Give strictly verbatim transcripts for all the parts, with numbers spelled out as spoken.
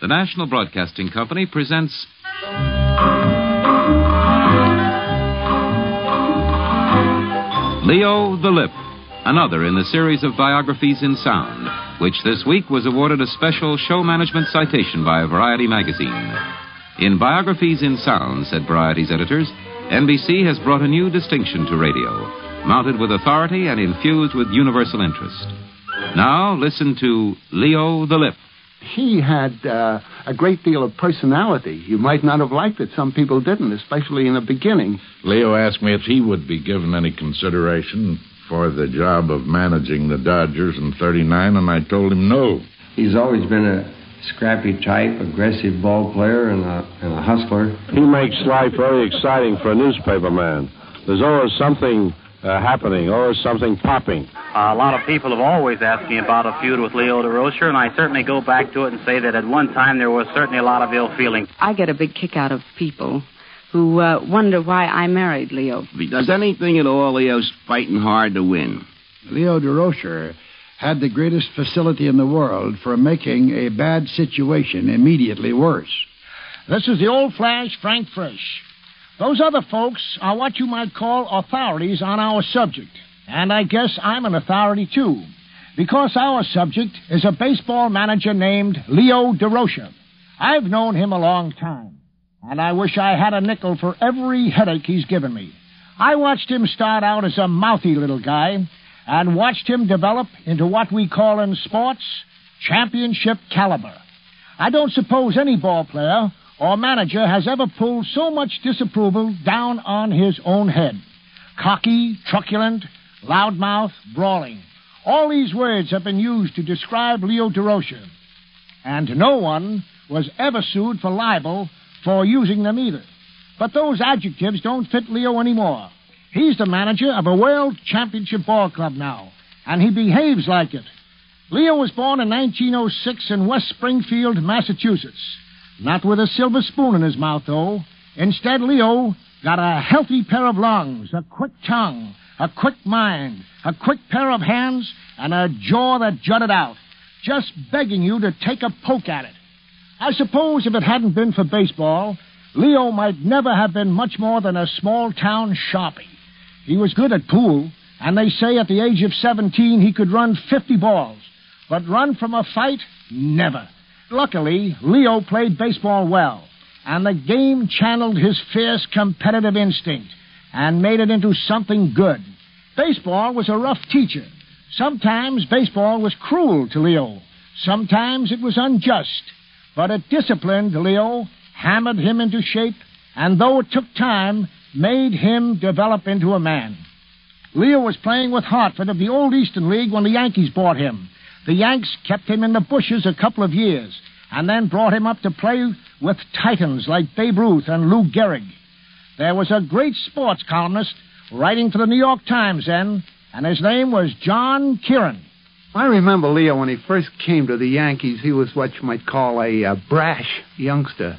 the National Broadcasting Company presents Leo the Lip, another in the series of biographies in sound, which this week was awarded a special show management citation by Variety magazine. In Biographies in Sound, said Variety's editors, N B C has brought a new distinction to radio, mounted with authority and infused with universal interest. Now, listen to Leo the Lip. He had uh, a great deal of personality. You might not have liked it. Some people didn't, especially in the beginning. Leo asked me if he would be given any consideration for the job of managing the Dodgers in thirty-nine, and I told him no. He's always been a scrappy type, aggressive ball player, and a, and a hustler. He makes life very exciting for a newspaper man. There's always something uh, happening, always something popping. Uh, a lot of people have always asked me about a feud with Leo DeRocher, and I certainly go back to it and say that at one time there was certainly a lot of ill feeling. I get a big kick out of people who uh, wonder why I married Leo. If he does anything at all, Leo's fighting hard to win. Leo DeRocher had the greatest facility in the world for making a bad situation immediately worse. This is the old Flash, Frank Frisch. Those other folks are what you might call authorities on our subject. And I guess I'm an authority, too, because our subject is a baseball manager named Leo DeRocher. I've known him a long time, and I wish I had a nickel for every headache he's given me. I watched him start out as a mouthy little guy and watched him develop into what we call in sports championship caliber. I don't suppose any ball player or manager has ever pulled so much disapproval down on his own head. Cocky, truculent, loudmouth, brawling. All these words have been used to describe Leo DeRocher, and no one was ever sued for libel for using them either. But those adjectives don't fit Leo anymore. He's the manager of a world championship ball club now, and he behaves like it. Leo was born in nineteen oh six in West Springfield, Massachusetts. Not with a silver spoon in his mouth, though. Instead, Leo got a healthy pair of lungs, a quick tongue, a quick mind, a quick pair of hands, and a jaw that jutted out, just begging you to take a poke at it. I suppose if it hadn't been for baseball, Leo might never have been much more than a small-town sharpie. He was good at pool, and they say at the age of seventeen he could run fifty balls. But run from a fight? Never. Luckily, Leo played baseball well, and the game channeled his fierce competitive instinct and made it into something good. Baseball was a rough teacher. Sometimes baseball was cruel to Leo. Sometimes it was unjust. But it disciplined Leo, hammered him into shape, and though it took time, made him develop into a man. Leo was playing with Hartford of the old Eastern League when the Yankees bought him. The Yanks kept him in the bushes a couple of years, and then brought him up to play with titans like Babe Ruth and Lou Gehrig. There was a great sports columnist writing for the New York Times then, and his name was John Kieran. I remember Leo when he first came to the Yankees. He was what you might call a uh, brash youngster.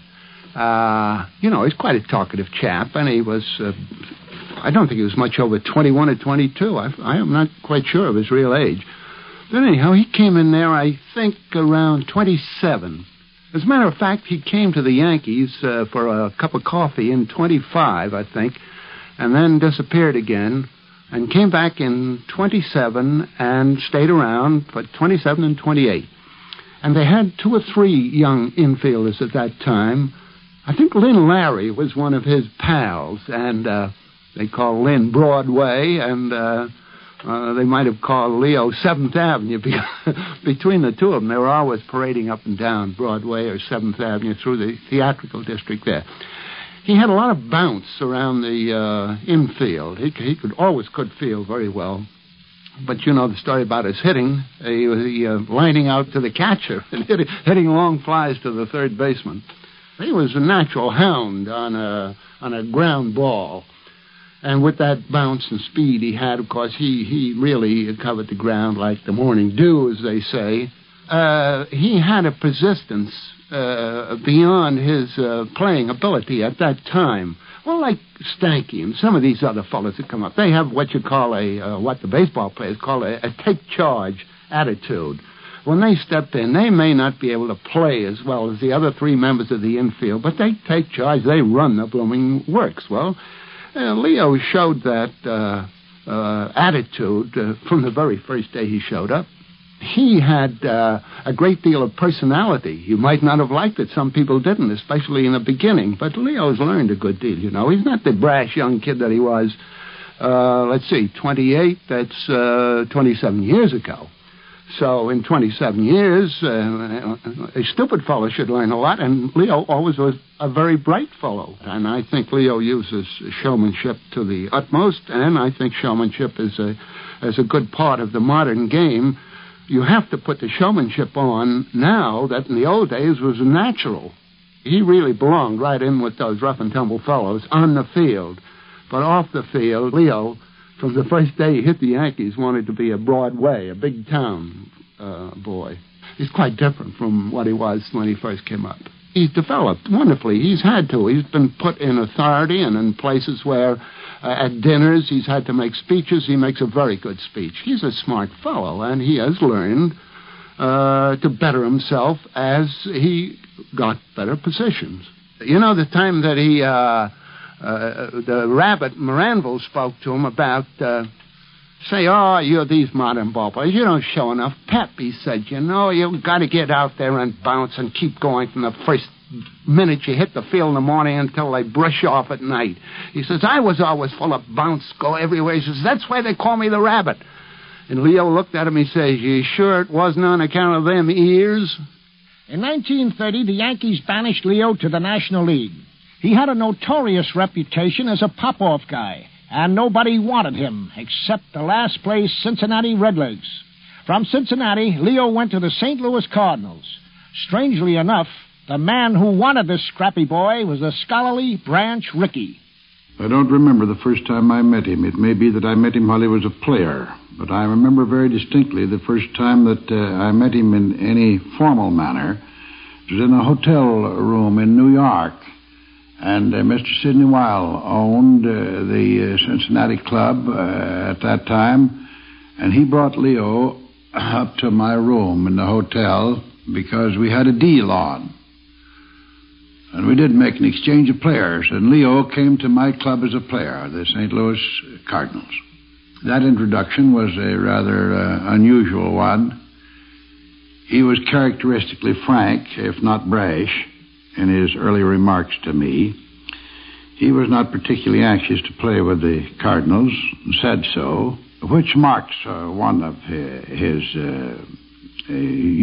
Uh, you know, he's quite a talkative chap, and he was, uh, I don't think he was much over twenty-one or twenty-two. I, I am not quite sure of his real age. But anyhow, he came in there, I think, around twenty-seven. As a matter of fact, he came to the Yankees uh, for a cup of coffee in twenty-five, I think, and then disappeared again, and came back in twenty-seven and stayed around for twenty-seven and twenty-eight. And they had two or three young infielders at that time. I think Lynn Larry was one of his pals, and uh, they called Lynn Broadway, and uh, uh, they might have called Leo seventh Avenue. Between the two of them, they were always parading up and down Broadway or seventh Avenue through the theatrical district there. He had a lot of bounce around the uh, infield. He, he could always could field very well. But you know the story about his hitting. He was uh, lining out to the catcher and hitting, hitting long flies to the third baseman. He was a natural hound on a on a ground ball. And with that bounce and speed he had, of course, he, he really covered the ground like the morning dew, as they say. Uh, he had a persistence uh, beyond his uh, playing ability at that time. Well, like Stanky and some of these other fellows that come up, they have what you call a, uh, what the baseball players call a, a take charge attitude. when they step in, they may not be able to play as well as the other three members of the infield, but they take charge. They run the blooming works. Well, uh, Leo showed that uh, uh, attitude uh, from the very first day he showed up. He had uh, a great deal of personality. You might not have liked it. Some people didn't, especially in the beginning. But Leo's learned a good deal, you know. He's not the brash young kid that he was, uh, let's see, twenty-eight. That's uh, twenty-seven years ago. So in twenty-seven years, uh, a stupid fellow should learn a lot, and Leo always was a very bright fellow. And I think Leo uses showmanship to the utmost, and I think showmanship is a, is a good part of the modern game. You have to put the showmanship on now that in the old days was natural. He really belonged right in with those rough and tumble fellows on the field. But off the field, Leo, from the first day he hit the Yankees, wanted to be a Broadway, a big town uh, boy. He's quite different from what he was when he first came up. He's developed wonderfully. He's had to. He's been put in authority and in places where Uh, at dinners, he's had to make speeches. He makes a very good speech. He's a smart fellow, and he has learned uh, to better himself as he got better positions. You know, the time that he, uh, uh, the rabbit Moranville spoke to him about, uh, say, oh, you're these modern ball players. You don't show enough pep, he said. You know, you've got to get out there and bounce and keep going from the first minute you hit the field in the morning until they brush off at night. He says, I was always full of bounce, go everywhere. He says, that's why they call me the rabbit. And Leo looked at him, he says, you sure it wasn't on account of them ears? In nineteen thirty, the Yankees banished Leo to the National League. He had a notorious reputation as a pop-off guy, and nobody wanted him except the last-place Cincinnati Redlegs. From Cincinnati, Leo went to the Saint Louis Cardinals. Strangely enough, the man who wanted this scrappy boy was the scholarly Branch Rickey. I don't remember the first time I met him. It may be that I met him while he was a player, but I remember very distinctly the first time that uh, I met him in any formal manner. It was in a hotel room in New York, and uh, Mister Sidney Weil owned uh, the uh, Cincinnati Club uh, at that time, and he brought Leo up to my room in the hotel because we had a deal on. And we did make an exchange of players, and Leo came to my club as a player, the Saint Louis Cardinals. That introduction was a rather uh, unusual one. He was characteristically frank, if not brash, in his early remarks to me. He was not particularly anxious to play with the Cardinals, and said so, which marks uh, one of his, his uh, uh,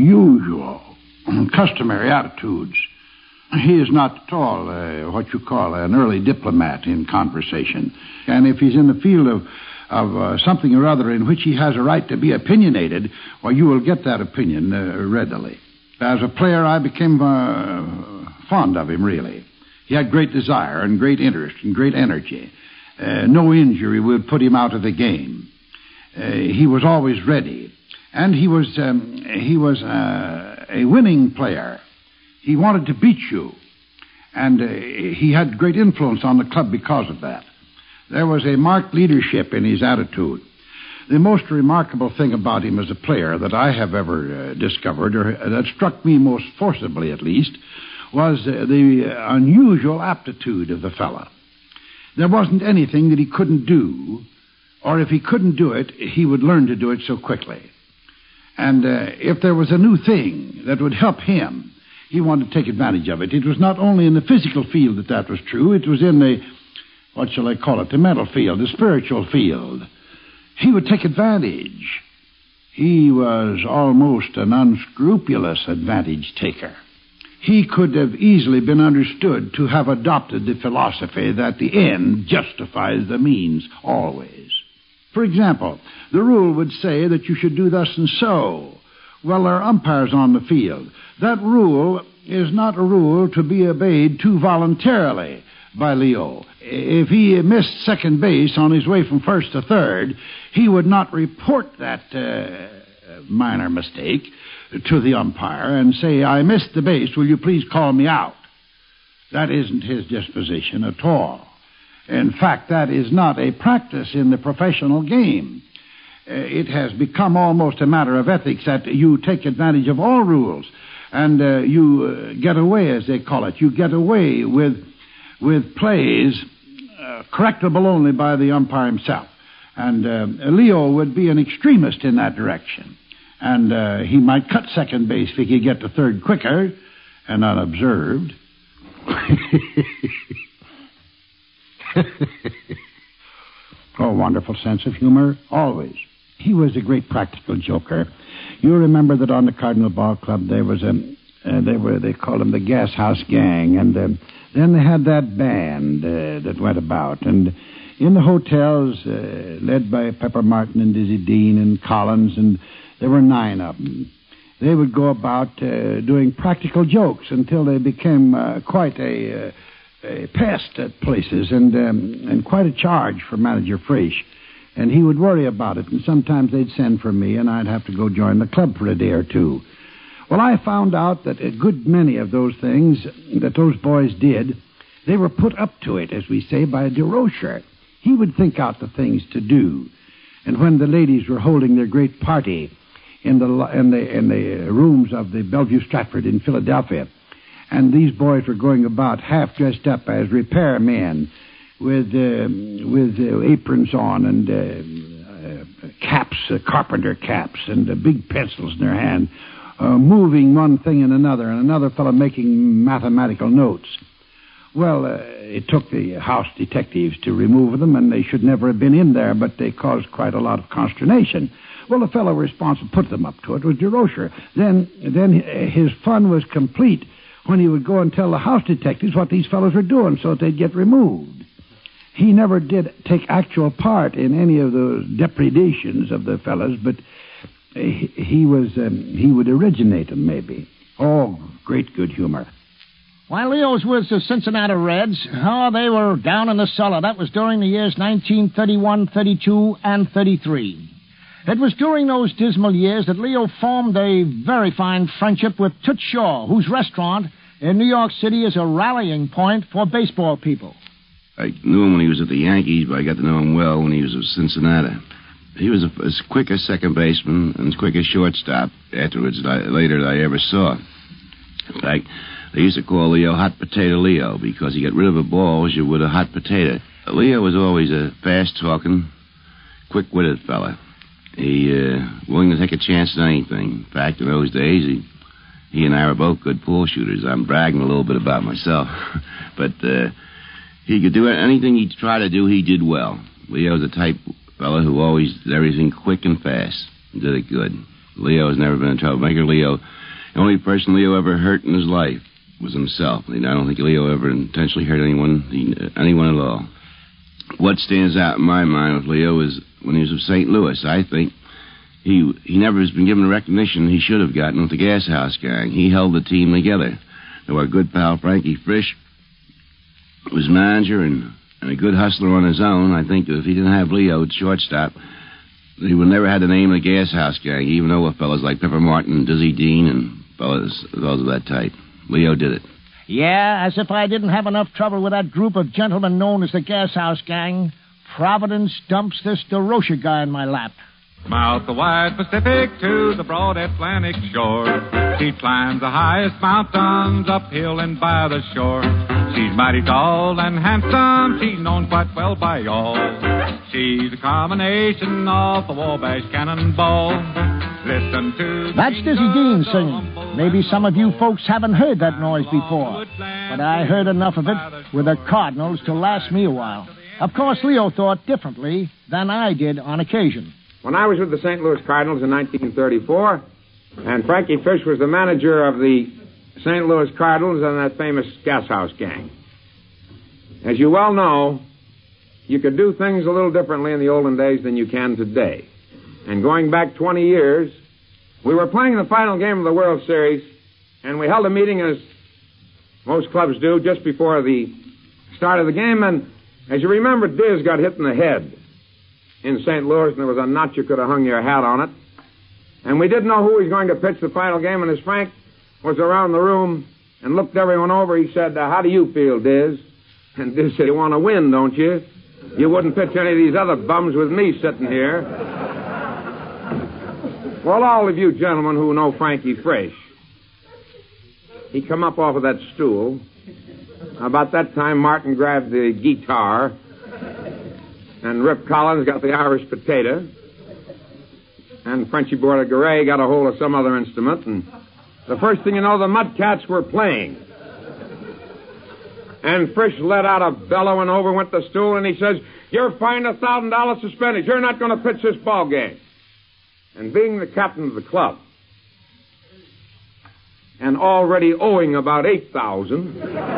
usual, customary attitudes. He is not at all uh, what you call an early diplomat in conversation. And if he's in the field of, of uh, something or other in which he has a right to be opinionated, well, you will get that opinion uh, readily. As a player, I became uh, fond of him, really. He had great desire and great interest and great energy. Uh, no injury would put him out of the game. Uh, he was always ready. And he was, um, he was uh, a winning player. He wanted to beat you, and uh, he had great influence on the club because of that. There was a marked leadership in his attitude. The most remarkable thing about him as a player that I have ever uh, discovered, or that struck me most forcibly at least, was uh, the unusual aptitude of the fellow. There wasn't anything that he couldn't do, or if he couldn't do it, he would learn to do it so quickly. And uh, if there was a new thing that would help him, he wanted to take advantage of it. It was not only in the physical field that that was true. It was in the, what shall I call it, the mental field, the spiritual field. He would take advantage. He was almost an unscrupulous advantage taker. He could have easily been understood to have adopted the philosophy that the end justifies the means always. For example, the rule would say that you should do thus and so. Well, there are umpires on the field. That rule is not a rule to be obeyed too voluntarily by Leo. If he missed second base on his way from first to third, he would not report that uh, minor mistake to the umpire and say, I missed the base, will you please call me out? That isn't his disposition at all. In fact, that is not a practice in the professional game. uh, it has become almost a matter of ethics that you take advantage of all rules. And uh, you uh, get away, as they call it. You get away with with plays uh, correctable only by the umpire himself. And uh, Leo would be an extremist in that direction. And uh, he might cut second base if he could get to third quicker and unobserved. Oh, wonderful sense of humor, always. He was a great practical joker. You remember that on the Cardinal Ball Club there was a, uh, they were they called them the Gas House Gang, and uh, then they had that band uh, that went about, and in the hotels, uh, led by Pepper Martin and Dizzy Dean and Collins, and there were nine of them. They would go about uh, doing practical jokes until they became uh, quite a, uh, a pest at places and um, and quite a charge for Manager Frisch. And he would worry about it, and sometimes they'd send for me, and I'd have to go join the club for a day or two. Well, I found out that a good many of those things that those boys did, they were put up to it, as we say, by DeRocher. He would think out the things to do. And when the ladies were holding their great party in the in the in the rooms of the Bellevue Stratford in Philadelphia, and these boys were going about half dressed up as repairmen, with uh, with uh, aprons on and uh, uh, caps, uh, carpenter caps, and uh, big pencils in their hand, uh, moving one thing and another, and another fellow making mathematical notes. Well, uh, it took the house detectives to remove them, and they should never have been in there, but they caused quite a lot of consternation. Well, the fellow responsible put them up to it was DeRocher. Then, then his fun was complete when he would go and tell the house detectives what these fellows were doing so that they'd get removed. He never did take actual part in any of those depredations of the fellows, but he, he was um, he would originate them, maybe. Oh, great good humor. While Leo was with the Cincinnati Reds, oh, they were down in the cellar. That was during the years nineteen thirty-one, thirty-two, and thirty-three. It was during those dismal years that Leo formed a very fine friendship with Toots Shaw, whose restaurant in New York City is a rallying point for baseball people. I knew him when he was at the Yankees, but I got to know him well when he was at Cincinnati. He was a, as quick a second baseman and as quick a shortstop afterwards, that I, later, that I ever saw. In fact, they used to call Leo Hot Potato Leo because he got rid of a ball as you would a hot potato. Leo was always a fast-talking, quick-witted fella. He uh, willing to take a chance at anything. In fact, in those days, he, he and I were both good pool shooters. I'm bragging a little bit about myself. but uh, he could do anything he'd try to do, he did well. Leo's the type fella who always did everything quick and fast and did it good. Leo has never been a troublemaker. Leo, the only person Leo ever hurt in his life was himself. I don't think Leo ever intentionally hurt anyone, anyone at all. What stands out in my mind with Leo is when he was with Saint Louis. I think he he never has been given the recognition he should have gotten with the Gas House Gang. He held the team together. Though our good pal Frankie Frisch was manager and, and a good hustler on his own, I think if he didn't have Leo at shortstop, he would never had the name of the Gas House Gang, even though with fellas like Pepper Martin and Dizzy Dean and fellas, fellas of that type. Leo did it. Yeah, as if I didn't have enough trouble with that group of gentlemen known as the Gas House Gang, Providence dumps this DeRocher guy in my lap. Mouth the wide Pacific to the broad Atlantic shore. She climbs the highest mountains uphill and by the shore. She's mighty tall and handsome, she's known quite well by all. She's a combination of the Wabash Cannonball. Listen to... That's Dizzy Dean singing. Maybe some of you folks haven't heard that noise before, but I heard enough of it with the Cardinals to last me a while. Of course, Leo thought differently than I did on occasion. When I was with the Saint Louis Cardinals in nineteen thirty-four, and Frankie Frisch was the manager of the Saint Louis Cardinals and that famous Gas House Gang. As you well know, you could do things a little differently in the olden days than you can today. And going back twenty years, we were playing the final game of the World Series, and we held a meeting, as most clubs do, just before the start of the game. And as you remember, Diz got hit in the head in Saint Louis, and there was a notch you could have hung your hat on it. And we didn't know who was going to pitch the final game, and as Frank was around the room and looked everyone over, he said, uh, how do you feel, Diz? And Diz said, you want to win, don't you? You wouldn't pitch any of these other bums with me sitting here. Well, all of you gentlemen who know Frankie Frisch, he come up off of that stool. About that time, Martin grabbed the guitar, and Rip Collins got the Irish potato, and Frenchy Bordegaray got a hold of some other instrument, and the first thing you know, the Mudcats were playing. And Frisch let out a bellow, and over went the stool, and he says, "You're fined a thousand dollars suspended. You're not going to pitch this ball game." And being the captain of the club, and already owing about eight thousand,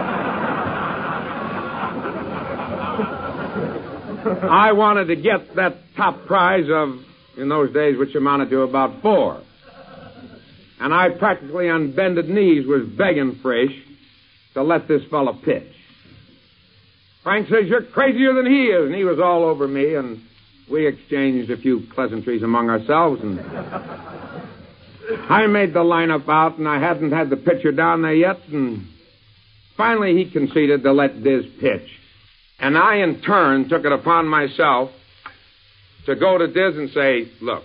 I wanted to get that top prize of, in those days, which amounted to about four. And I practically on bended knees was begging Frisch to let this fella pitch. Frank says, "You're crazier than he is," and he was all over me, and we exchanged a few pleasantries among ourselves, and I made the lineup out, and I hadn't had the pitcher down there yet, and finally he conceded to let Diz pitch. And I, in turn, took it upon myself to go to Diz and say, "Look,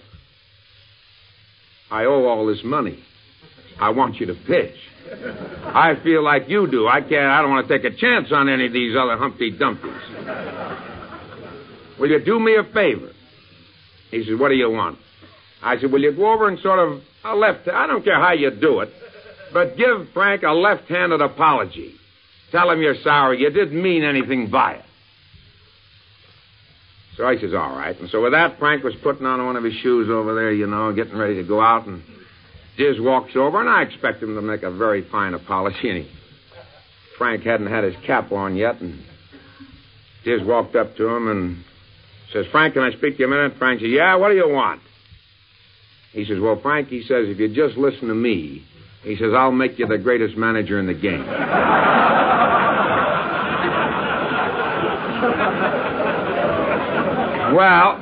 I owe all this money. I want you to pitch. I feel like you do. I can't, I don't want to take a chance on any of these other Humpty Dumptys. Will you do me a favor?" He said, "What do you want?" I said, "Will you go over and sort of a left, I don't care how you do it, but give Frank a left-handed apology. Tell him you're sorry. You didn't mean anything by it." So I says, "All right." And so with that, Frank was putting on one of his shoes over there, you know, getting ready to go out, and Diz walks over, and I expect him to make a very fine apology, and he, Frank hadn't had his cap on yet, and Diz walked up to him and says, "Frank, can I speak to you a minute?" Frank said, "Yeah, what do you want?" He says, "Well, Frank," he says, "if you just listen to me," he says, "I'll make you the greatest manager in the game." Well,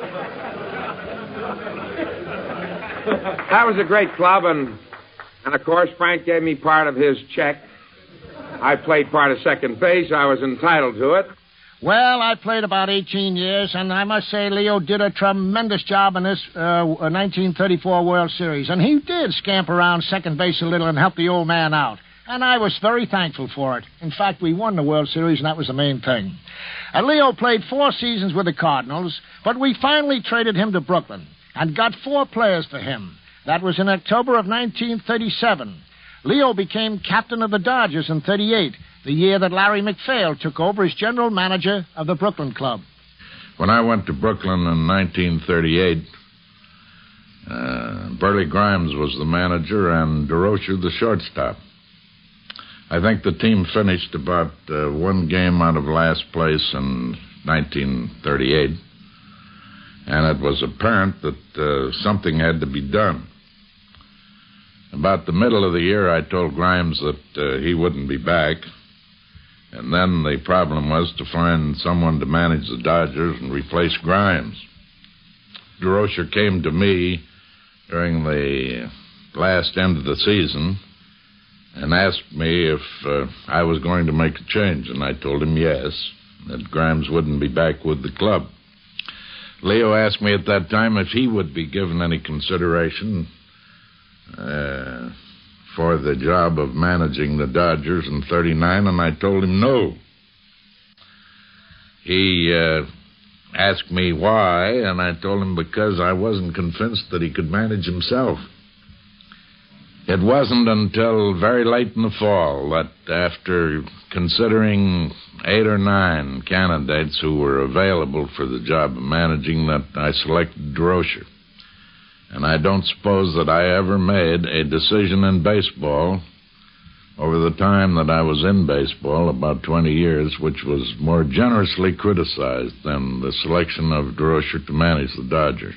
that was a great club, and, and of course, Frank gave me part of his check. I played part of second base. I was entitled to it. Well, I played about eighteen years, and I must say Leo did a tremendous job in this uh, nineteen thirty-four World Series. And he did scamper around second base a little and help the old man out. And I was very thankful for it. In fact, we won the World Series, and that was the main thing. And Leo played four seasons with the Cardinals, but we finally traded him to Brooklyn and got four players for him. That was in October of nineteen thirty-seven. Leo became captain of the Dodgers in thirty-eight, the year that Larry McPhail took over as general manager of the Brooklyn club. When I went to Brooklyn in nineteen thirty-eight, uh, Burley Grimes was the manager and DeRocher the shortstop. I think the team finished about uh, one game out of last place in nineteen thirty-eight, and it was apparent that uh, something had to be done. About the middle of the year, I told Grimes that uh, he wouldn't be back. And then the problem was to find someone to manage the Dodgers and replace Grimes. DeRocher came to me during the last end of the season and asked me if uh, I was going to make a change. And I told him yes, that Grimes wouldn't be back with the club. Leo asked me at that time if he would be given any consideration uh, for the job of managing the Dodgers in thirty-nine, and I told him no. He uh, asked me why, and I told him because I wasn't convinced that he could manage himself. It wasn't until very late in the fall that, after considering eight or nine candidates who were available for the job of managing, that I selected DeRocher. And I don't suppose that I ever made a decision in baseball over the time that I was in baseball, about twenty years, which was more generously criticized than the selection of DeRocher to manage the Dodgers.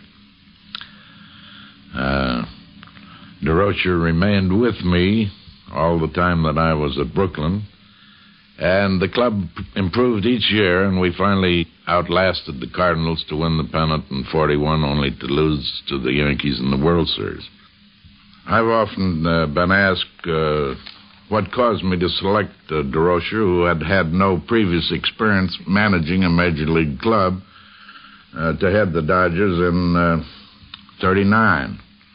Uh, DeRocher remained with me all the time that I was at Brooklyn, and the club improved each year, and we finally outlasted the Cardinals to win the pennant in forty-one, only to lose to the Yankees in the World Series. I've often uh, been asked uh, what caused me to select uh, DeRocher, who had had no previous experience managing a major league club, uh, to head the Dodgers in uh, thirty-nine.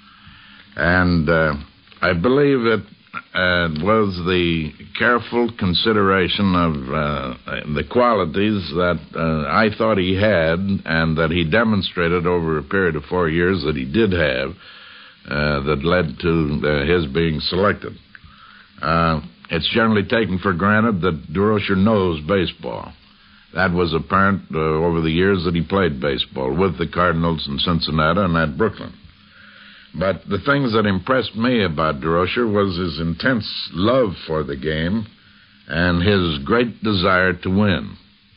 And uh, I believe it uh, was the careful consideration of uh, the qualities that uh, I thought he had and that he demonstrated over a period of four years that he did have uh, that led to uh, his being selected. Uh, it's generally taken for granted that Durocher knows baseball. That was apparent uh, over the years that he played baseball with the Cardinals in Cincinnati and at Brooklyn. But the things that impressed me about Durocher was his intense love for the game and his great desire to win.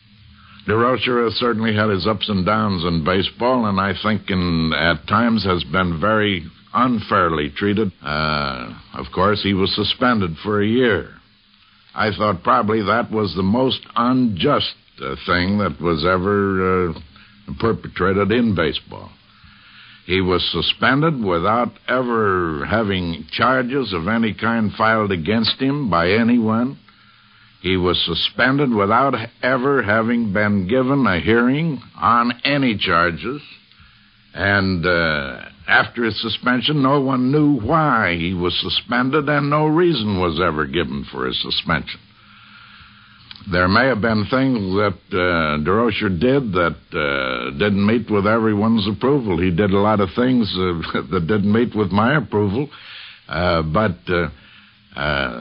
Durocher has certainly had his ups and downs in baseball, and I think in, at times has been very unfairly treated. Uh, of course, he was suspended for a year. I thought probably that was the most unjust uh, thing that was ever uh, perpetrated in baseball. He was suspended without ever having charges of any kind filed against him by anyone. He was suspended without ever having been given a hearing on any charges. And uh, after his suspension, no one knew why he was suspended, and no reason was ever given for his suspension. There may have been things that uh, Durocher did that uh, didn't meet with everyone's approval. He did a lot of things uh, that didn't meet with my approval. Uh, but uh, uh,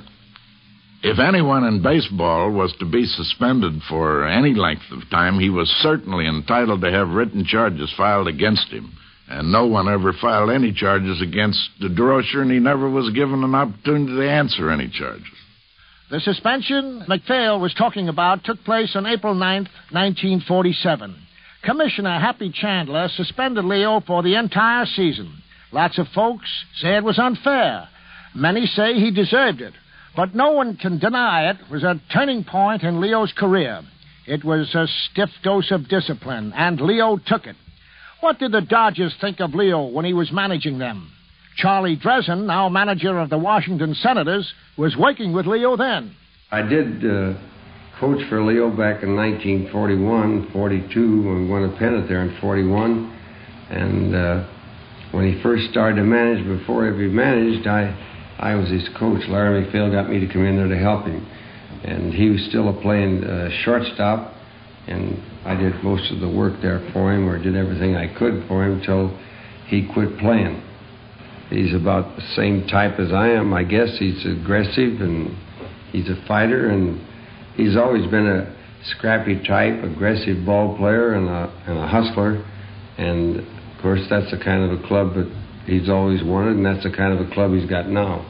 if anyone in baseball was to be suspended for any length of time, he was certainly entitled to have written charges filed against him. And no one ever filed any charges against Durocher, and he never was given an opportunity to answer any charges. The suspension MacPhail was talking about took place on April ninth, nineteen forty-seven. Commissioner Happy Chandler suspended Leo for the entire season. Lots of folks say it was unfair. Many say he deserved it. But no one can deny it was a turning point in Leo's career. It was a stiff dose of discipline, and Leo took it. What did the Dodgers think of Leo when he was managing them? Charlie Dressen, now manager of the Washington Senators, was working with Leo then. I did uh, coach for Leo back in nineteen forty-one, forty-two, and won a pennant there in forty-one. And uh, when he first started to manage, before he managed, I, I was his coach. Larry MacPhail got me to come in there to help him. And he was still playing uh, shortstop, and I did most of the work there for him, or did everything I could for him until he quit playing. He's about the same type as I am, I guess. He's aggressive, and he's a fighter, and he's always been a scrappy type, aggressive ball player and a, and a hustler. And, of course, that's the kind of a club that he's always wanted, and that's the kind of a club he's got now.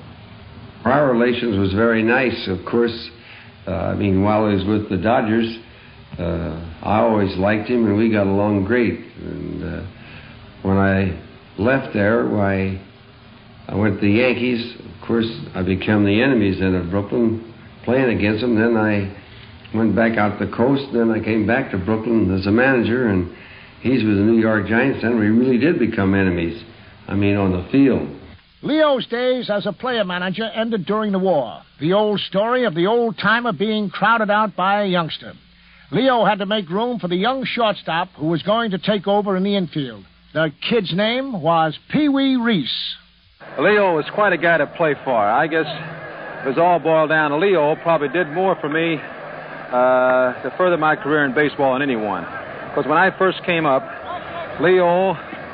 Our relations was very nice, of course. Uh, I mean, while he was with the Dodgers, uh, I always liked him, and we got along great. And uh, when I left there, why... I went to the Yankees. Of course, I became the enemies then of Brooklyn, playing against them. Then I went back out the coast. Then I came back to Brooklyn as a manager, and he's with the New York Giants. Then we really did become enemies. I mean, on the field. Leo's days as a player-manager ended during the war. The old story of the old-timer being crowded out by a youngster. Leo had to make room for the young shortstop who was going to take over in the infield. The kid's name was Pee Wee Reese. Leo was quite a guy to play for. I guess it was all boiled down. Leo probably did more for me uh, to further my career in baseball than anyone. Because when I first came up, Leo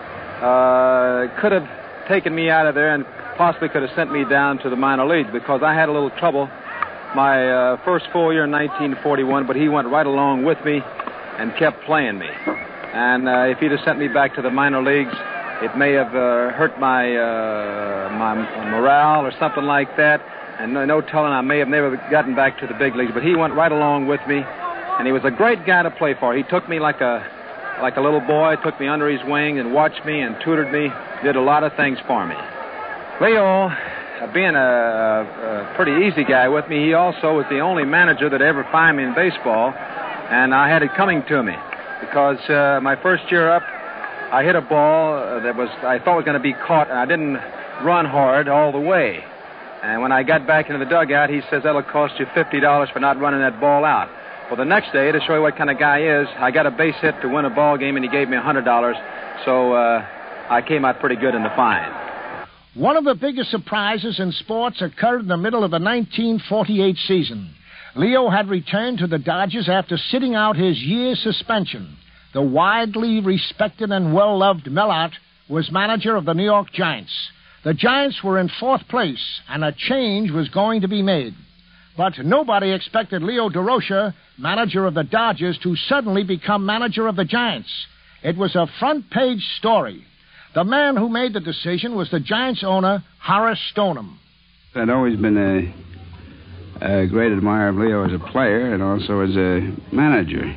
uh, could have taken me out of there and possibly could have sent me down to the minor leagues because I had a little trouble my uh, first full year in nineteen forty-one, but he went right along with me and kept playing me. And uh, if he'd have sent me back to the minor leagues, it may have uh, hurt my uh, my morale or something like that. And no, no telling, I may have never gotten back to the big leagues. But he went right along with me, and he was a great guy to play for. He took me like a like a little boy, took me under his wing and watched me and tutored me, did a lot of things for me. Leo, uh, being a, a pretty easy guy with me, he also was the only manager that ever fired me in baseball, and I had it coming to me because uh, my first year up, I hit a ball that was I thought was going to be caught, and I didn't run hard all the way. And when I got back into the dugout, he says, that'll cost you fifty dollars for not running that ball out. Well, the next day, to show you what kind of guy he is, I got a base hit to win a ball game, and he gave me one hundred dollars. So uh, I came out pretty good in the fine. One of the biggest surprises in sports occurred in the middle of the nineteen forty-eight season. Leo had returned to the Dodgers after sitting out his year's suspension. The widely respected and well-loved Mel Ott was manager of the New York Giants. The Giants were in fourth place, and a change was going to be made. But nobody expected Leo Durocher, manager of the Dodgers, to suddenly become manager of the Giants. It was a front-page story. The man who made the decision was the Giants owner, Horace Stoneham. I'd always been a, a great admirer of Leo as a player and also as a manager.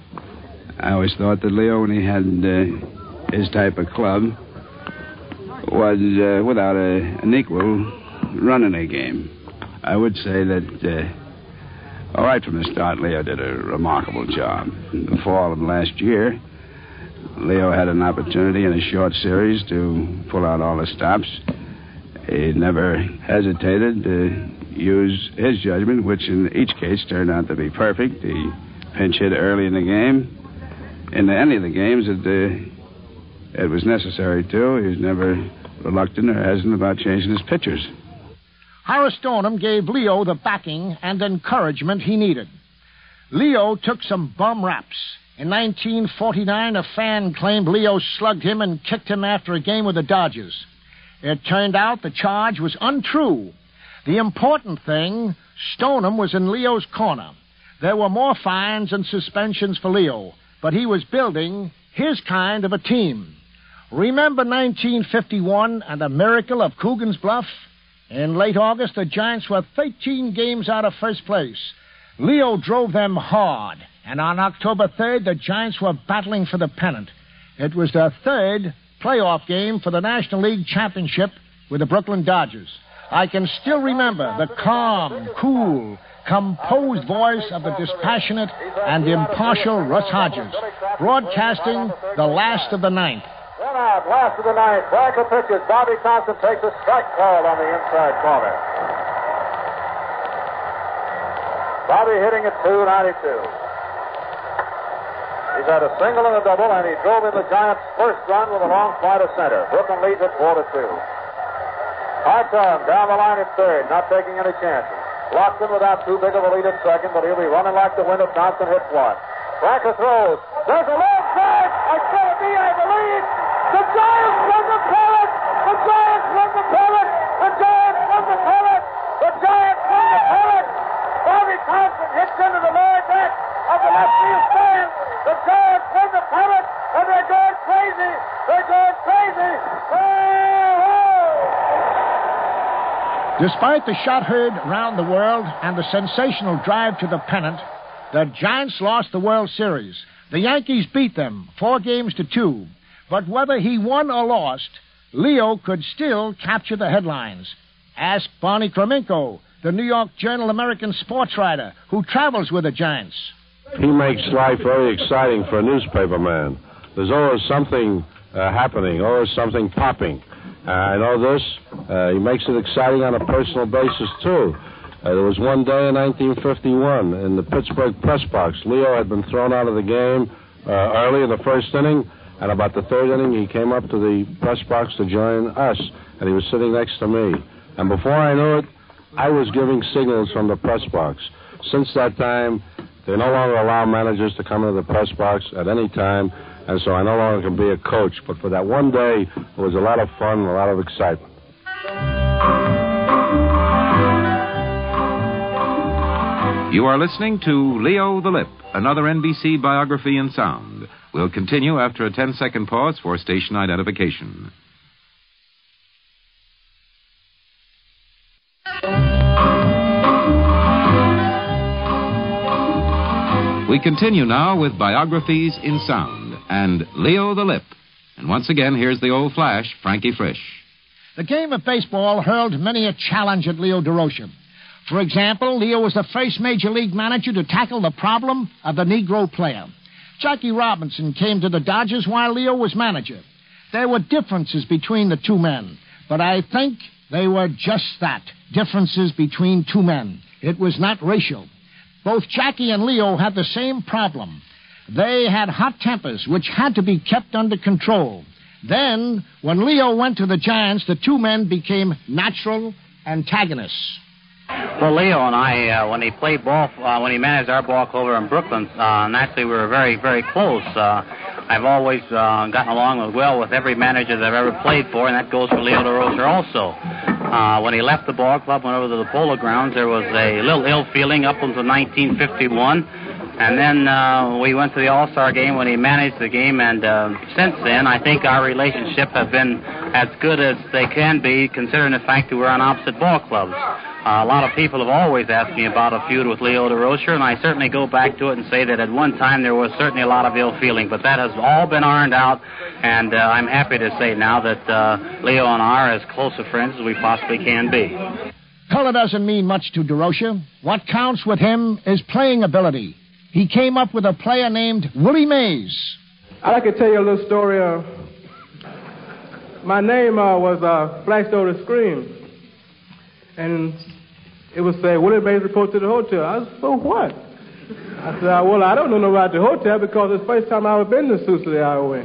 I always thought that Leo, when he had uh, his type of club, was uh, without a, an equal running a game. I would say that, uh, all right from the start, Leo did a remarkable job. In the fall of last year, Leo had an opportunity in a short series to pull out all the stops. He never hesitated to use his judgment, which in each case turned out to be perfect. He pinch hit early in the game. In any of the games that uh, it was necessary to, he was never reluctant or hesitant about changing his pitchers. Horace Stoneham gave Leo the backing and encouragement he needed. Leo took some bum raps. In nineteen forty-nine, a fan claimed Leo slugged him and kicked him after a game with the Dodgers. It turned out the charge was untrue. The important thing, Stoneham was in Leo's corner. There were more fines and suspensions for Leo, but he was building his kind of a team. Remember nineteen fifty-one and the miracle of Coogan's Bluff? In late August, the Giants were thirteen games out of first place. Leo drove them hard, and on October third, the Giants were battling for the pennant. It was their third playoff game for the National League Championship with the Brooklyn Dodgers. I can still remember the calm, cool, composed voice of the dispassionate and impartial Russ Hodges, broadcasting the last of the ninth. One out, last of the ninth. Blanca pitches. Bobby Thompson takes a strike call on the inside corner. Bobby hitting at two ninety-two. He's had a single and a double, and he drove in the Giants' first run with a long fly to center. Brooklyn leads at four to two. Hartung down the line at third, not taking any chances. Lockton without too big of a lead at second, but he'll be running like the wind if Thompson hits one. Blanca throws. There's a long drive. It's going to be, I believe. The Giants won the pennant. The Giants won the pennant. The Giants won the pennant. The Giants won the pennant. Bobby Thompson hits into the lower deck of the left field stand. The Giants won the pennant, and they're going crazy. They're going crazy. Despite the shot heard round the world and the sensational drive to the pennant, the Giants lost the World Series. The Yankees beat them four games to two. But whether he won or lost, Leo could still capture the headlines. Ask Barney Kremenko, the New York Journal-American sports writer who travels with the Giants. He makes life very exciting for a newspaper man. There's always something uh, happening, always something popping. Uh, I know this. Uh, he makes it exciting on a personal basis, too. Uh, there was one day in nineteen fifty-one in the Pittsburgh press box. Leo had been thrown out of the game uh, early in the first inning, and about the third inning, he came up to the press box to join us, and he was sitting next to me. And before I knew it, I was giving signals from the press box. Since that time, they no longer allow managers to come into the press box at any time, and so I no longer can be a coach. But for that one day, it was a lot of fun and a lot of excitement. You are listening to Leo the Lip, another N B C biography in sound. We'll continue after a ten-second pause for station identification. We continue now with biographies in sound and Leo the Lip. And once again, here's the old flash, Frankie Frisch. The game of baseball hurled many a challenge at Leo Durocher. For example, Leo was the first major league manager to tackle the problem of the Negro player. Jackie Robinson came to the Dodgers while Leo was manager. There were differences between the two men, but I think they were just that, differences between two men. It was not racial. Both Jackie and Leo had the same problem. They had hot tempers which had to be kept under control. Then, when Leo went to the Giants, the two men became natural antagonists. Well, Leo and I, uh, when he played ball, uh, when he managed our ball club over in Brooklyn, uh, naturally we were very, very close. Uh, I've always uh, gotten along well with every manager that I've ever played for, and that goes for Leo DeRocher also. Uh, when he left the ball club, went over to the Polo Grounds, there was a little ill feeling up until nineteen fifty-one. And then uh, we went to the All-Star game when he managed the game, and uh, since then, I think our relationship has been as good as they can be, considering the fact that we're on opposite ball clubs. Uh, a lot of people have always asked me about a feud with Leo DeRocher, and I certainly go back to it and say that at one time there was certainly a lot of ill feeling, but that has all been ironed out, and uh, I'm happy to say now that uh, Leo and I are as close of friends as we possibly can be. Color doesn't mean much to DeRocher. What counts with him is playing ability. He came up with a player named Willie Mays. I'd like to tell you a little story. Uh, my name uh, was uh, flashed over the screen. And it was saying, Willie Mays report to the hotel. I said, so what? I said, well, I don't know no about the hotel because it's the first time I've ever been to Sioux City, Iowa.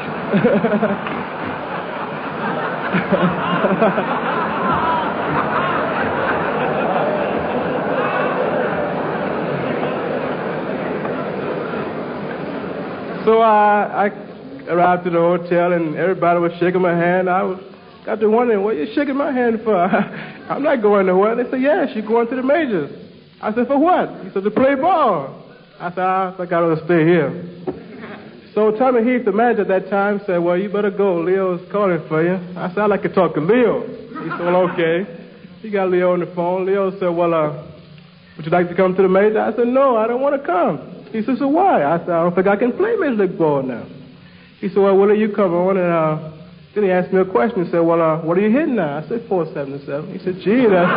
So uh, I arrived to the hotel, and everybody was shaking my hand. I was got to wondering, what are you shaking my hand for? I'm not going nowhere. They said, yes, you're going to the majors. I said, for what? He said, to play ball. I said, I think I'd rather stay here. So Tommy Heath, the manager at that time, said, well, you better go. Leo's calling for you. I said, I'd like to talk to Leo. He said, well, okay. He got Leo on the phone. Leo said, well, uh, would you like to come to the major? I said, no, I don't want to come. He said, so why? I said, I don't think I can play Major League ball now. He said, well, will you come on? And uh, then he asked me a question. He said, well, uh, what are you hitting now? I said, four seventy-seven. He said, gee, that's...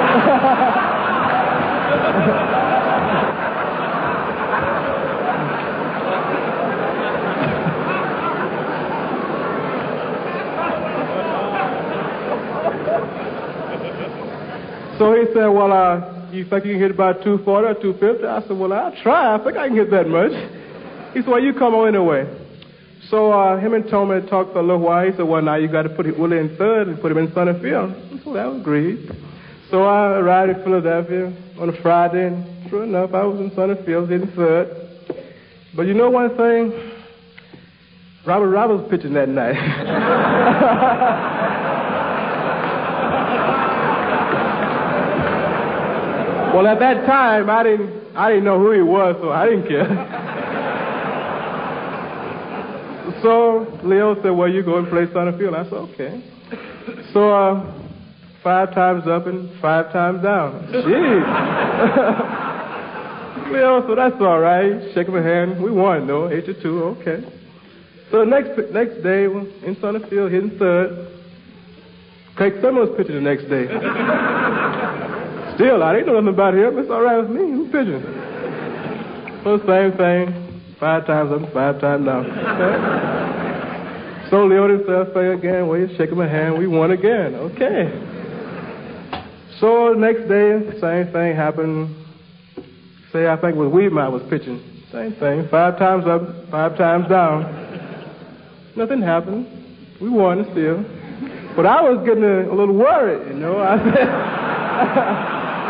So he said, well, uh, you think you can hit about two forty or two fifty? I said, well, I'll try. I think I can hit that much. He said, well, you come on anyway. So uh, him and Tommy talked for a little while. He said, well, now you got to put Willie in third and put him in center field. I said, well, that was agreed. So I arrived in Philadelphia on a Friday, and true enough, I was in center field, hitting third. But you know one thing? Robert Roberts was pitching that night. Well, at that time, I didn't, I didn't know who he was, so I didn't care. So Leo said, well, you go and play center field. I said, okay. So uh, five times up and five times down. Jeez. Leo said, that's all right. Shake my hand. We won, though, eight to two. Okay. So the next next day, in center field, hitting third. Craig Simmons was pitching the next day. Still, I didn't know nothing about him. It's all right with me. Who's pitching? So same thing. Five times up, five times down. Okay. So Leo himself say again, well, he's shaking my hand. We won again. Okay. So the next day, same thing happened. Say, I think it was Weedmouth was pitching. Same thing. Five times up, five times down. Nothing happened. We won still. But I was getting a, a little worried, you know. I said...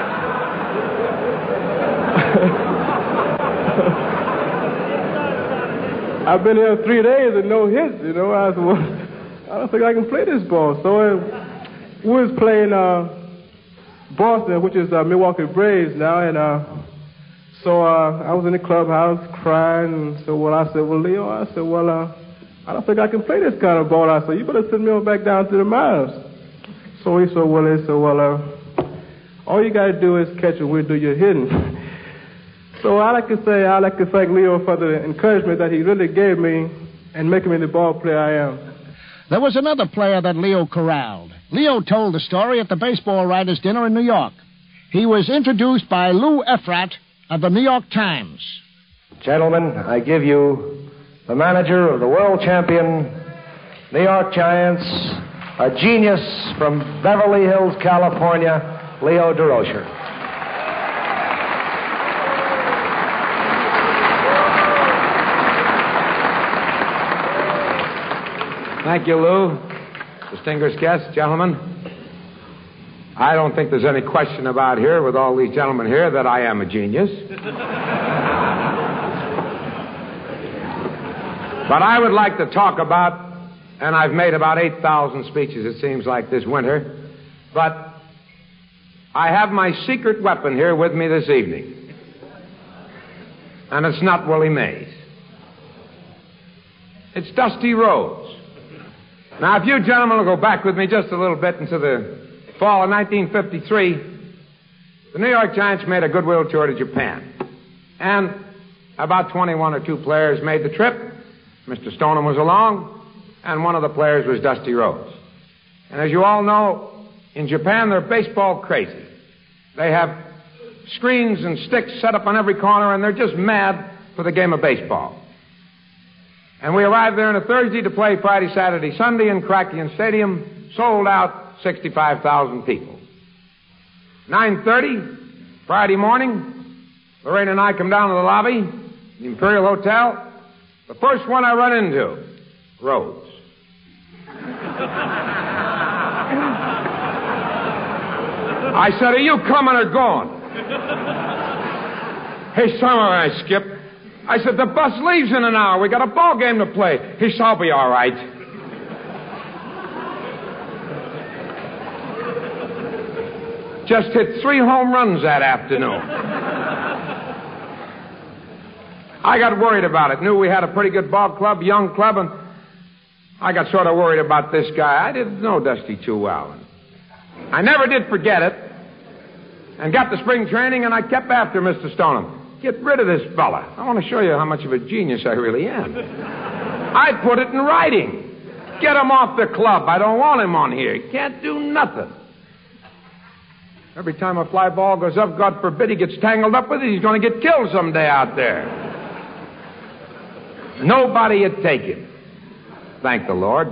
I've been here three days and no hits, you know. I said, well, I don't think I can play this ball. So uh, we was playing uh, Boston, which is uh, Milwaukee Braves now, and uh, so uh, I was in the clubhouse crying. And so, well, I said, well, Leo, I said, well, uh, I don't think I can play this kind of ball. I said, you better send me on back down to the minors. So he said, well, he said, well, uh, all you got to do is catch and we'll do your hitting. So I like to say, I like to thank Leo for the encouragement that he really gave me and making me the ball player I am. There was another player that Leo corralled. Leo told the story at the baseball writers' dinner in New York. He was introduced by Lou Efrat of the New York Times. Gentlemen, I give you the manager of the world champion New York Giants, a genius from Beverly Hills, California, Leo DeRocher. Thank you, Lou. Distinguished guests, gentlemen. I don't think there's any question about here, with all these gentlemen here, that I am a genius. But I would like to talk about, and I've made about eight thousand speeches, it seems like, this winter, but I have my secret weapon here with me this evening. And it's not Willie Mays. It's Dusty Rhodes. Now, if you gentlemen will go back with me just a little bit into the fall of nineteen fifty-three, the New York Giants made a goodwill tour to Japan. And about twenty-one or two players made the trip. Mister Stoneham was along, and one of the players was Dusty Rhodes. And as you all know, in Japan, they're baseball crazy. They have screens and sticks set up on every corner, and they're just mad for the game of baseball. And we arrived there on a Thursday to play Friday, Saturday, Sunday in Krakian Stadium, sold out sixty-five thousand people. nine thirty, Friday morning, Lorraine and I come down to the lobby, the Imperial Hotel. The first one I run into, Rhodes. I said, are you coming or going? Hey, summer, I Skip. I said, the bus leaves in an hour. We got a ball game to play. He said, I'll be all right. Just hit three home runs that afternoon. I got worried about it. Knew we had a pretty good ball club, young club, and I got sort of worried about this guy. I didn't know Dusty too well. I never did forget it. And got to spring training, and I kept after Mister Stoneham. Get rid of this fella. I want to show you how much of a genius I really am. I put it in writing. Get him off the club. I don't want him on here. He can't do nothing. Every time a fly ball goes up, God forbid he gets tangled up with it, he's going to get killed someday out there. Nobody would take him. Thank the Lord.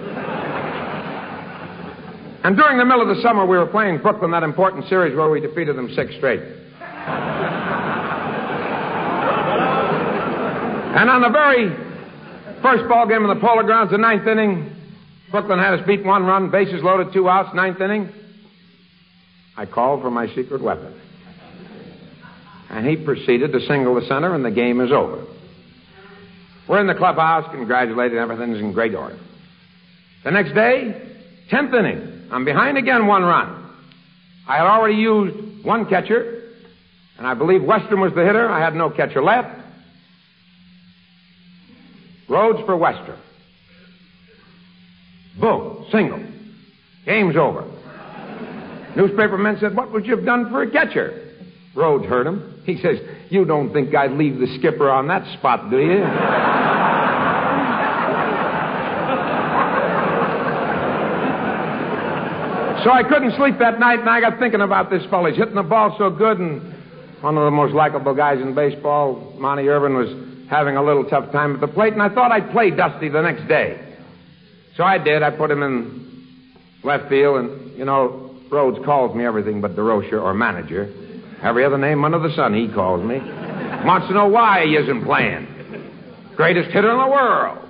And during the middle of the summer, we were playing Brooklyn, that important series where we defeated them six straight. And on the very first ball game in the Polo Grounds, the ninth inning, Brooklyn had us beat one run, bases loaded, two outs, ninth inning. I called for my secret weapon. And he proceeded to single the center, and the game is over. We're in the clubhouse, congratulated, everything's in great order. The next day, tenth inning. I'm behind again, one run. I had already used one catcher, and I believe Western was the hitter. I had no catcher left. Rhodes for Western. Boom, single. Game's over. Newspapermen said, what would you have done for a catcher? Rhodes heard him. He says, you don't think I'd leave the skipper on that spot, do you? So I couldn't sleep that night, and I got thinking about this fellow. He's hitting the ball so good, and one of the most likable guys in baseball, Monty Irvin, was having a little tough time at the plate, and I thought I'd play Dusty the next day. So I did. I put him in left field, and, you know, Rhodes calls me everything but DeRocher or manager. Every other name under the sun he calls me. Wants to know why he isn't playing. Greatest hitter in the world.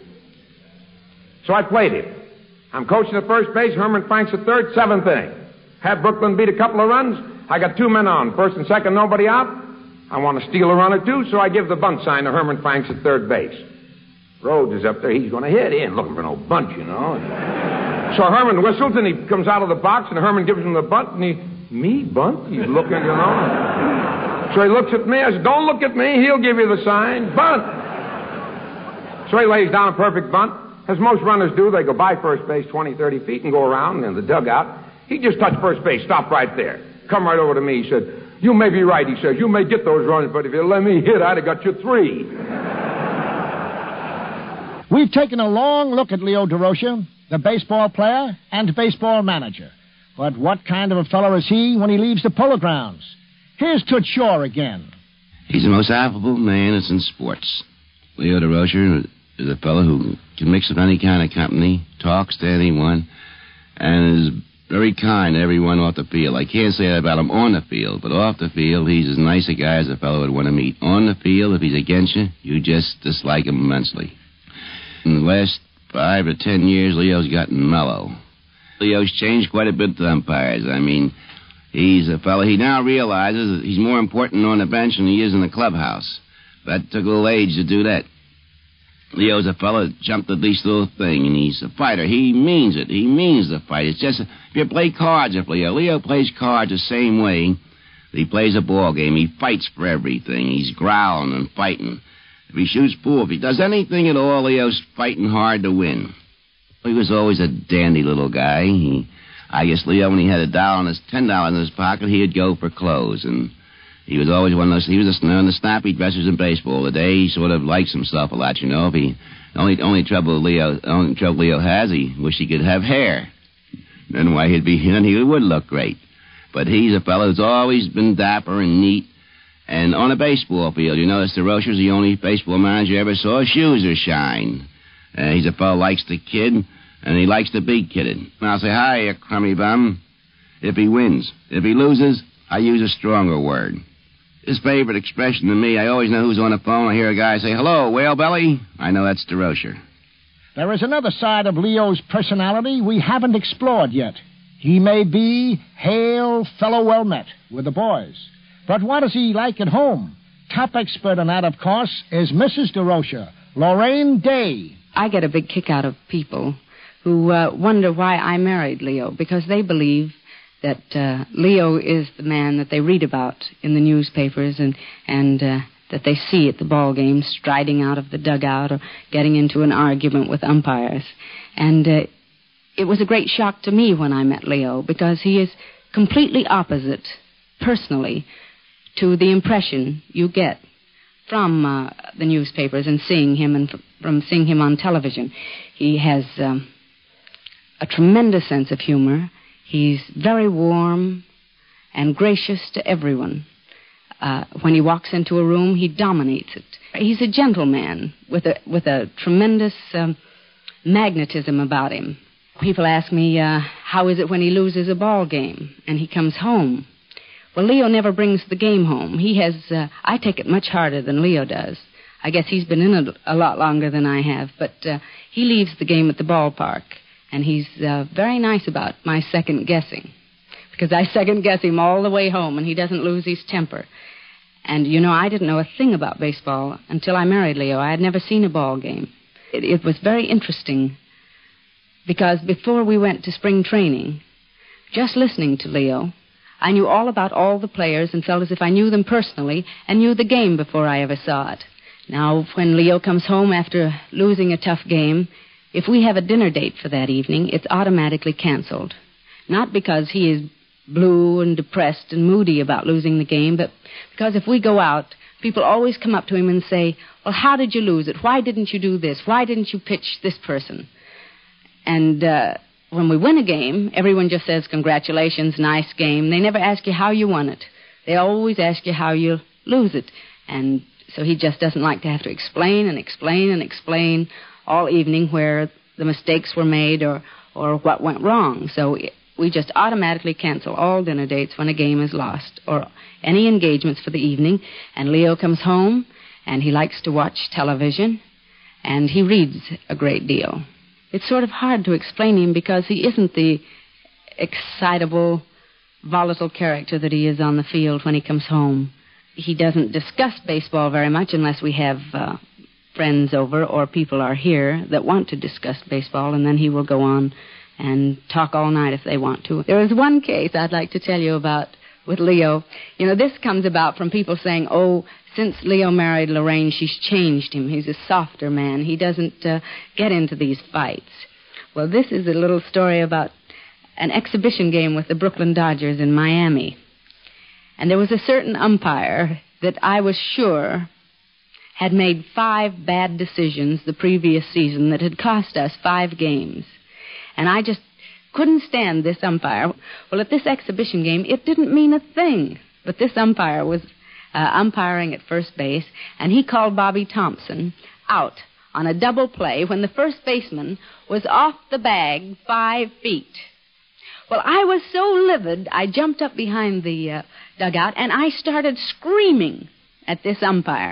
So I played him. I'm coaching at first base, Herman Franks at third, seventh inning. Had Brooklyn beat a couple of runs. I got two men on, first and second, nobody out. I want to steal a run or two, so I give the bunt sign to Herman Franks at third base. Rhodes is up there. He's going to hit. He ain't looking for no bunt, you know. So Herman whistles, and he comes out of the box, and Herman gives him the bunt, and he, me, bunt? He's looking, you know. So he looks at me. I said, don't look at me. He'll give you the sign. Bunt. So he lays down a perfect bunt. As most runners do, they go by first base twenty, thirty feet and go around in the dugout. He just touched first base, stopped right there. Come right over to me. He said, you may be right, he says. You may get those runs, but if you let me hit, I'd have got you three. We've taken a long look at Leo Durocher, the baseball player and baseball manager. But what kind of a fellow is he when he leaves the Polo Grounds? Here's Toots Shor again. He's the most affable man that's in sports. Leo Durocher is a fellow who can mix with any kind of company, talks to anyone, and is very kind to everyone off the field. I can't say that about him on the field, but off the field, he's as nice a guy as a fellow would want to meet. On the field, if he's against you, you just dislike him immensely. In the last five or ten years, Leo's gotten mellow. Leo's changed quite a bit to umpires. I mean, he's a fellow, he now realizes that he's more important on the bench than he is in the clubhouse. That took a little age to do that. Leo's a fellow that jumped at least little thing, and he's a fighter. He means it. He means the fight. It's just, if you play cards with Leo, Leo plays cards the same way he plays a ball game. He fights for everything. He's growling and fighting. If he shoots pool, if he does anything at all, Leo's fighting hard to win. He was always a dandy little guy. He, I guess Leo, when he had a dollar in his, ten dollars in his pocket, he'd go for clothes. And he was always one of those, he was one of the snappy dressers in baseball. Today, he sort of likes himself a lot, you know. If he, only, only trouble Leo, only trouble Leo has, he wish he could have hair. Then why he'd be, then he would look great. But he's a fellow who's always been dapper and neat. And on a baseball field, you notice DeRocher's the only baseball manager you ever saw. His shoes are shined. Uh, he's a fellow who likes the kid, and he likes to be kidded. And I'll say, hi, you crummy bum, if he wins. If he loses, I use a stronger word. His favorite expression to me, I always know who's on the phone. I hear a guy say, hello, whale belly. I know that's DeRocher. There is another side of Leo's personality we haven't explored yet. He may be hail fellow well met with the boys. But what is he like at home? Top expert on that, of course, is Missus DeRocher, Lorraine Day. I get a big kick out of people who uh, wonder why I married Leo, because they believe that uh, Leo is the man that they read about in the newspapers and, and uh, that they see at the ball games, striding out of the dugout or getting into an argument with umpires. And uh, it was a great shock to me when I met Leo, because he is completely opposite, personally, to the impression you get from uh, the newspapers and seeing him and f- from seeing him on television. He has um, a tremendous sense of humor. He's very warm and gracious to everyone. Uh, when he walks into a room, he dominates it. He's a gentleman with a with a tremendous um, magnetism about him. People ask me, uh, how is it when he loses a ball game and he comes home? Well, Leo never brings the game home. He has, uh, I take it much harder than Leo does. I guess he's been in it a lot longer than I have, but uh, he leaves the game at the ballpark, and he's uh, very nice about my second guessing, because I second guess him all the way home, and he doesn't lose his temper. And, you know, I didn't know a thing about baseball until I married Leo. I had never seen a ball game. It, it was very interesting, because before we went to spring training, just listening to Leo, I knew all about all the players and felt as if I knew them personally and knew the game before I ever saw it. Now, when Leo comes home after losing a tough game, if we have a dinner date for that evening, it's automatically canceled. Not because he is blue and depressed and moody about losing the game, but because if we go out, people always come up to him and say, well, how did you lose it? Why didn't you do this? Why didn't you pitch this person? And uh, when we win a game, everyone just says, congratulations, nice game. They never ask you how you won it. They always ask you how you lose it. And so he just doesn't like to have to explain and explain and explain all evening where the mistakes were made or, or what went wrong. So we just automatically cancel all dinner dates when a game is lost or any engagements for the evening. And Leo comes home, and he likes to watch television, and he reads a great deal. It's sort of hard to explain him because he isn't the excitable, volatile character that he is on the field when he comes home. He doesn't discuss baseball very much unless we have uh, friends over or people are here that want to discuss baseball, and then he will go on and talk all night if they want to. There is one case I'd like to tell you about with Leo. You know, this comes about from people saying, oh, since Leo married Lorraine, she's changed him. He's a softer man. He doesn't uh, get into these fights. Well, this is a little story about an exhibition game with the Brooklyn Dodgers in Miami. And there was a certain umpire that I was sure had made five bad decisions the previous season that had cost us five games. And I just couldn't stand this umpire. Well, at this exhibition game, it didn't mean a thing. But this umpire was uh, umpiring at first base, and he called Bobby Thompson out on a double play when the first baseman was off the bag five feet. Well, I was so livid, I jumped up behind the uh, dugout, and I started screaming at this umpire.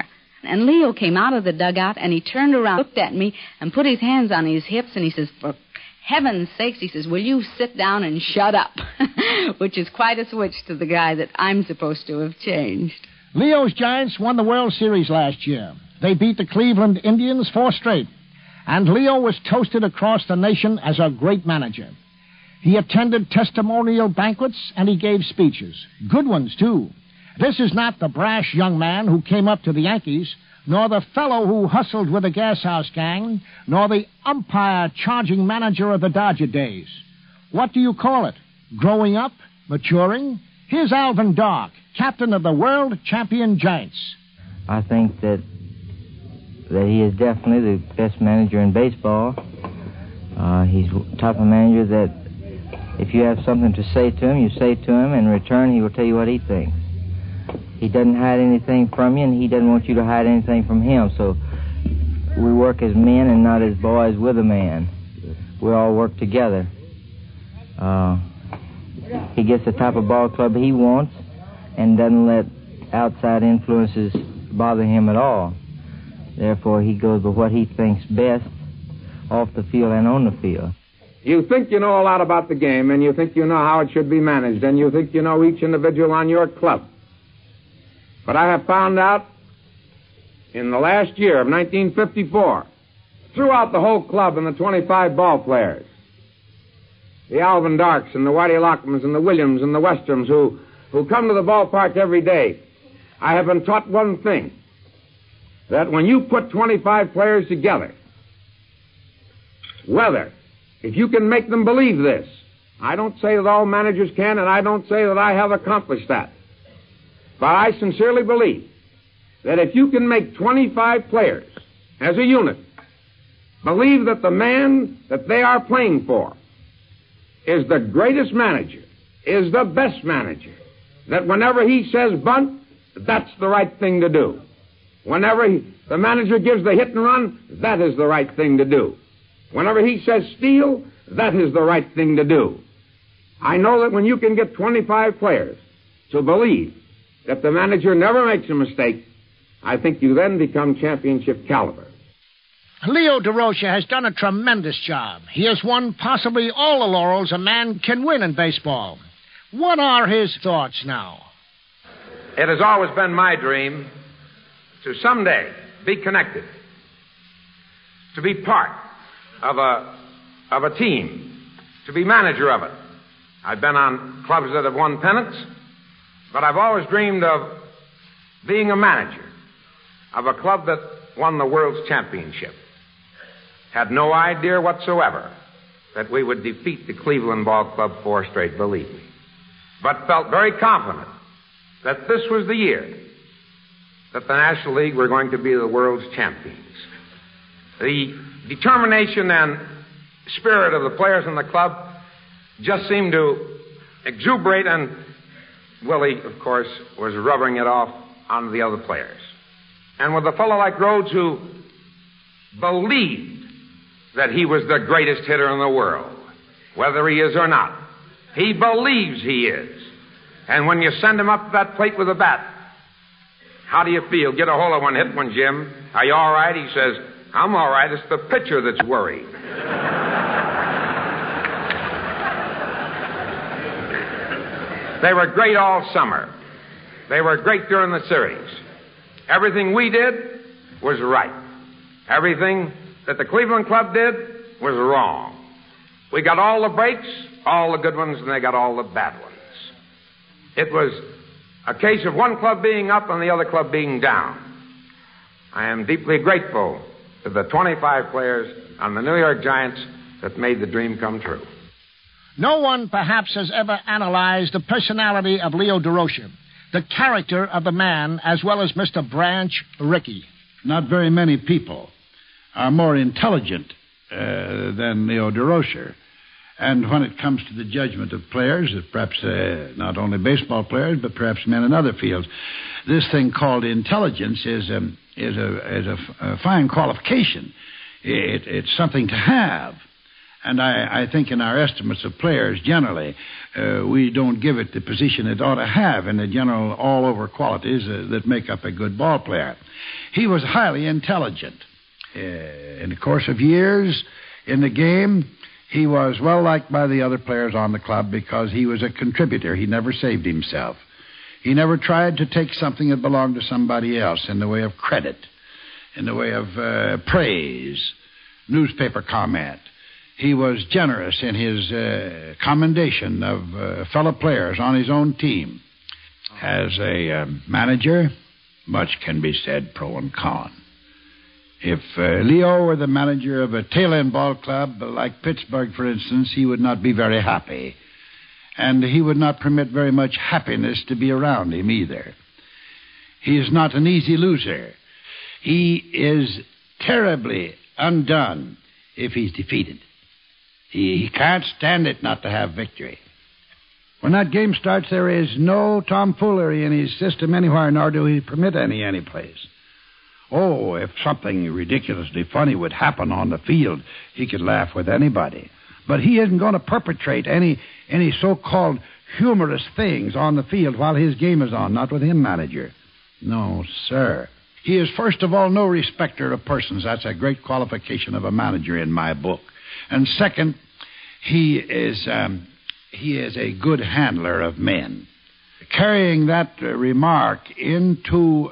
And Leo came out of the dugout, and he turned around, looked at me, and put his hands on his hips, and he says, for heaven's sakes, he says, will you sit down and shut up? Which is quite a switch to the guy that I'm supposed to have changed. Leo's Giants won the World Series last year. They beat the Cleveland Indians four straight. And Leo was toasted across the nation as a great manager. He attended testimonial banquets, and he gave speeches. Good ones, too. This is not the brash young man who came up to the Yankees, nor the fellow who hustled with the Gas House Gang, nor the umpire-charging manager of the Dodger days. What do you call it? Growing up? Maturing? Here's Alvin Dark, captain of the world champion Giants. I think that that he is definitely the best manager in baseball. Uh, he's the type of manager that if you have something to say to him, you say to him. In return, he will tell you what he thinks. He doesn't hide anything from you, and he doesn't want you to hide anything from him. So we work as men and not as boys with a man. We all work together. Uh, he gets the type of ball club he wants and doesn't let outside influences bother him at all. Therefore, he goes with what he thinks best off the field and on the field. You think you know a lot about the game, and you think you know how it should be managed, and you think you know each individual on your club. But I have found out in the last year of nineteen fifty-four, throughout the whole club and the twenty-five ball players, the Alvin Darks and the Whitey Lockmans and the Williams and the Westrums who, who come to the ballpark every day, I have been taught one thing, that when you put twenty-five players together, whether, if you can make them believe this, I don't say that all managers can, and I don't say that I have accomplished that, but I sincerely believe that if you can make twenty-five players as a unit believe that the man that they are playing for is the greatest manager, is the best manager, that whenever he says bunt, that's the right thing to do. Whenever he, the manager gives the hit and run, that is the right thing to do. Whenever he says steal, that is the right thing to do. I know that when you can get twenty-five players to believe that the manager never makes a mistake, I think you then become championship caliber. Leo Durocher has done a tremendous job. He has won possibly all the laurels a man can win in baseball. What are his thoughts now? It has always been my dream to someday be connected, to be part of a, of a team, to be manager of it. I've been on clubs that have won pennants, but I've always dreamed of being a manager of a club that won the world's championship. Had no idea whatsoever that we would defeat the Cleveland Ball Club four straight, believe me. But felt very confident that this was the year that the National League were going to be the world's champions. The determination and spirit of the players in the club just seemed to exuberate, and Willie, of course, was rubbing it off on the other players. And with a fellow like Rhodes who believed that he was the greatest hitter in the world, whether he is or not, he believes he is. And when you send him up to that plate with a bat, how do you feel? Get a hold of one, hit one, Jim. Are you all right? He says, I'm all right. It's the pitcher that's worried. They were great all summer. They were great during the series. Everything we did was right. Everything that the Cleveland Club did was wrong. We got all the breaks, all the good ones, and they got all the bad ones. It was a case of one club being up and the other club being down. I am deeply grateful to the twenty-five players on the New York Giants that made the dream come true. No one, perhaps, has ever analyzed the personality of Leo Durocher, the character of the man, as well as Mister Branch Rickey. Not very many people are more intelligent uh, than Leo Durocher. And when it comes to the judgment of players, perhaps uh, not only baseball players, but perhaps men in other fields, this thing called intelligence is, um, is, a, is a, a fine qualification. It, it's something to have. And I, I think in our estimates of players, generally, uh, we don't give it the position it ought to have in the general all-over qualities uh, that make up a good ball player. He was highly intelligent. Uh, in the course of years in the game, he was well-liked by the other players on the club because he was a contributor. He never saved himself. He never tried to take something that belonged to somebody else in the way of credit, in the way of uh, praise, newspaper comment. He was generous in his uh, commendation of uh, fellow players on his own team. As a uh, manager, much can be said pro and con. If uh, Leo were the manager of a tail-end ball club like Pittsburgh, for instance, he would not be very happy. And he would not permit very much happiness to be around him either. He is not an easy loser. He is terribly undone if he's defeated. He, he can't stand it not to have victory. When that game starts, there is no tomfoolery in his system anywhere, nor do he permit any anyplace. Oh, if something ridiculously funny would happen on the field, he could laugh with anybody. But he isn't going to perpetrate any any so-called humorous things on the field while his game is on, not with him, manager. No, sir. He is, first of all, no respecter of persons. That's a great qualification of a manager in my book. And second, he is um, he is a good handler of men. Carrying that uh, remark into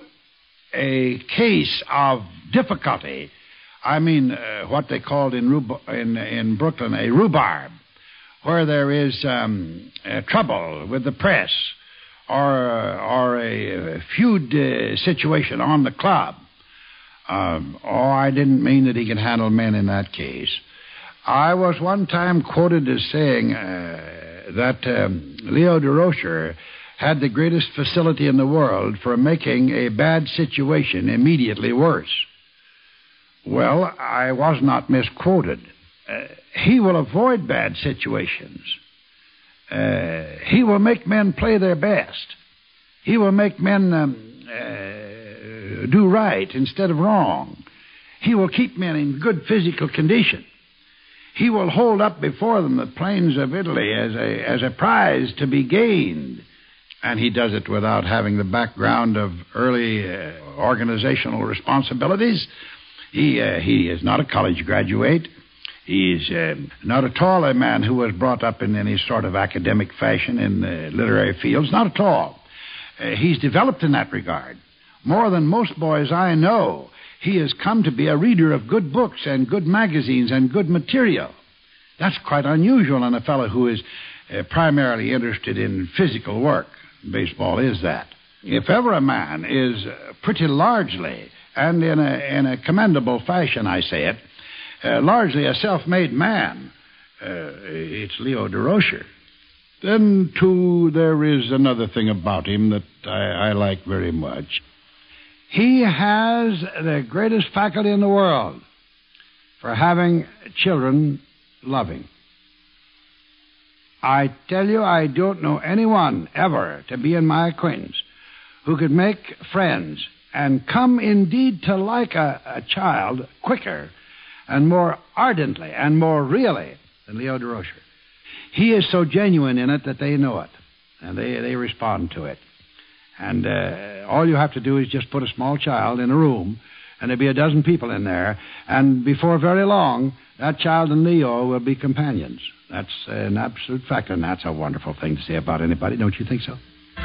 a case of difficulty, I mean uh, what they called in, Rub- in in Brooklyn a rhubarb, where there is um, uh, trouble with the press or uh, or a, a feud uh, situation on the club. Um, oh, I didn't mean that he can handle men in that case. I was one time quoted as saying uh, that um, Leo Durocher had the greatest facility in the world for making a bad situation immediately worse. Well, I was not misquoted. Uh, he will avoid bad situations. Uh, he will make men play their best. He will make men um, uh, do right instead of wrong. He will keep men in good physical condition. He will hold up before them the plains of Italy as a, as a prize to be gained. And he does it without having the background of early uh, organizational responsibilities. He uh, he is not a college graduate. He's uh, not at all a man who was brought up in any sort of academic fashion in the literary fields. Not at all. Uh, he's developed in that regard. More than most boys I know, he has come to be a reader of good books and good magazines and good material. That's quite unusual in a fellow who is uh, primarily interested in physical work. Baseball is that. If ever a man is uh, pretty largely, and in a, in a commendable fashion, I say it, uh, largely a self-made man, uh, it's Leo Durocher. Then, too, there is another thing about him that I, I like very much. He has the greatest faculty in the world for having children loving. I tell you, I don't know anyone ever to be in my acquaintance who could make friends and come indeed to like a, a child quicker and more ardently and more really than Leo Durocher. He is so genuine in it that they know it, and they, they respond to it. And uh, all you have to do is just put a small child in a room, and there'll be a dozen people in there, and before very long, that child and Leo will be companions. That's an absolute fact, and that's a wonderful thing to say about anybody. Don't you think so?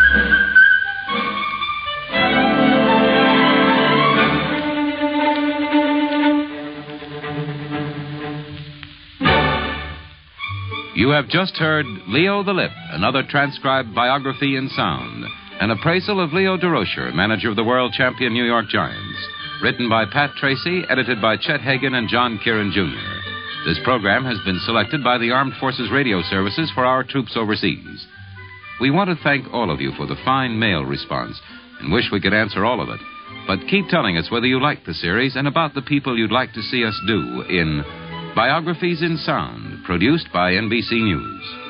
You have just heard Leo the Lip, another transcribed biography in sound, an appraisal of Leo Durocher, manager of the world champion New York Giants. Written by Pat Tracy, edited by Chet Hagan and John Kieran Junior This program has been selected by the Armed Forces Radio Services for our troops overseas. We want to thank all of you for the fine mail response and wish we could answer all of it. But keep telling us whether you like the series and about the people you'd like to see us do in Biographies in Sound, produced by N B C News.